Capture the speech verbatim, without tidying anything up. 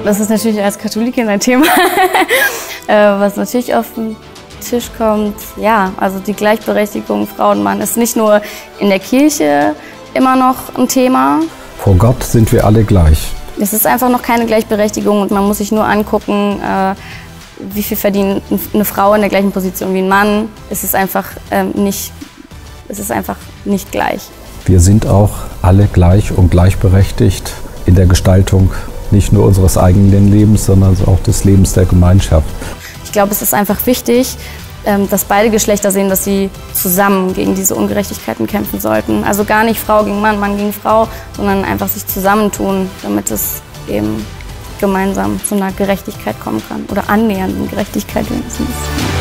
Das ist natürlich als Katholikin ein Thema, was natürlich auf den Tisch kommt. Ja, also die Gleichberechtigung Frau und Mann ist nicht nur in der Kirche immer noch ein Thema. Vor Gott sind wir alle gleich. Es ist einfach noch keine Gleichberechtigung und man muss sich nur angucken, äh, wie viel verdient eine Frau in der gleichen Position wie ein Mann. Es ist einfach, ähm, nicht, es ist einfach nicht gleich. Wir sind auch alle gleich und gleichberechtigt in der Gestaltung nicht nur unseres eigenen Lebens, sondern auch des Lebens der Gemeinschaft. Ich glaube, es ist einfach wichtig, dass beide Geschlechter sehen, dass sie zusammen gegen diese Ungerechtigkeiten kämpfen sollten. Also gar nicht Frau gegen Mann, Mann gegen Frau, sondern einfach sich zusammentun, damit es eben gemeinsam zu einer Gerechtigkeit kommen kann oder annähernden Gerechtigkeit wenigstens.